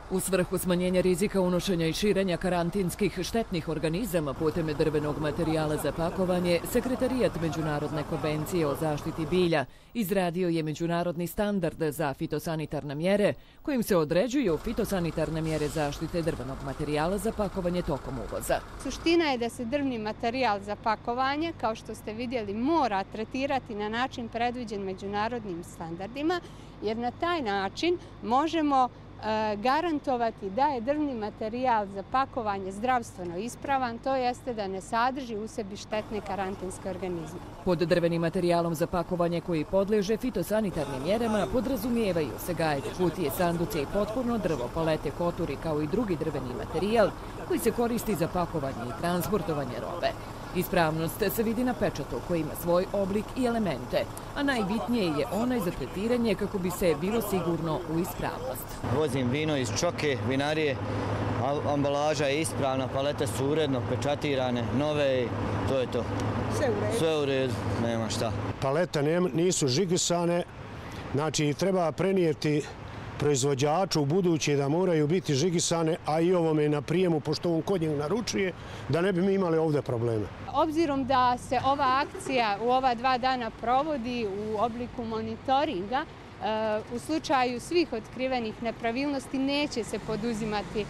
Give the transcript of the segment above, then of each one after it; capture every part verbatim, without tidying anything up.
U svrhu smanjenja rizika unošenja i širenja karantinskih štetnih organizama putem drvenog materijala za pakovanje, Sekretarijat Međunarodne konvencije o zaštiti bilja izradio je međunarodni standard za fitosanitarne mjere kojim se određuju fitosanitarne mjere zaštite drvenog materijala za pakovanje tokom uvoza. Suština je da se drvni materijal za pakovanje, kao što ste vidjeli, mora tretirati na način predviđen međunarodnim standardima, jer na taj način možemo garantovati da je drvni materijal za pakovanje zdravstveno ispravan, to jeste da ne sadrži u sebi štetne karantinske organizme. Pod drvenim materijalom za pakovanje koji podleže fitosanitarnim mjerama podrazumijevaju se gajbe, kutije, sanduce i potporno drvo, palete, koturi kao i drugi drveni materijal koji se koristi za pakovanje i transportovanje robe. Ispravnost se vidi na pečatu koji ima svoj oblik i elemente, a najbitnije je onaj za tretiranje kako bi se bilo sigurno u ispravnost. Vozim vino iz Čoke, vinarije, ambalaža je ispravna, palete su uredno pečatirane, nove i to je to. Sve u redu? Sve u redu, nema šta. Palete nisu žigisane, znači treba prenijeti proizvođaču u budući da moraju biti žigisane, a i ovome na prijemu, pošto on kod njeg naručuje, da ne bi mi imali ovdje probleme. Obzirom da se ova akcija u ova dva dana provodi u obliku monitoringa, u slučaju svih otkrivenih nepravilnosti neće se poduzimati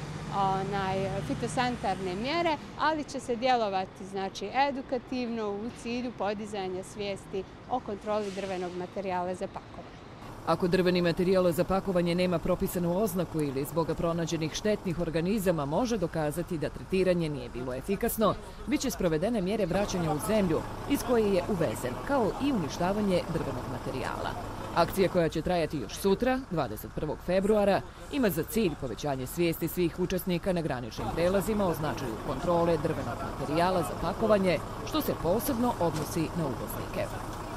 fitosanitarne mjere, ali će se djelovati znači, edukativno u cilju podizanja svijesti o kontroli drvenog materijala za pakovanje. Ako drveni materijal za pakovanje nema propisanu oznaku ili zbog pronađenih štetnih organizama može dokazati da tretiranje nije bilo efikasno, bit će sprovedene mjere vraćanja u zemlju iz koje je uvezen, kao i uništavanje drvenog materijala. Akcija koja će trajati još sutra, dvadeset prvog februara, ima za cilj povećanje svijesti svih učesnika na graničnim prelazima o značaju kontrole drvenog materijala za pakovanje, što se posebno odnosi na uvoznike.